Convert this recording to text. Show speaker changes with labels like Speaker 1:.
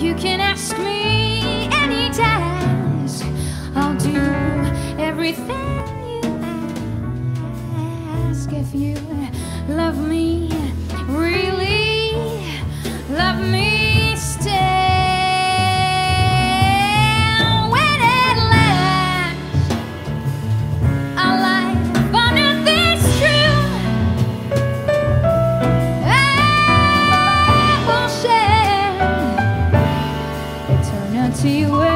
Speaker 1: You can ask me any task. I'll do everything you ask. If you love me, really love me, stay. When at last our life on earth is true, I will share eternity with